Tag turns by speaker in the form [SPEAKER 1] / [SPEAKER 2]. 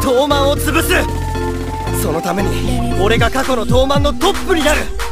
[SPEAKER 1] 東卍を潰す。そのために俺が過去の東卍のトップになる。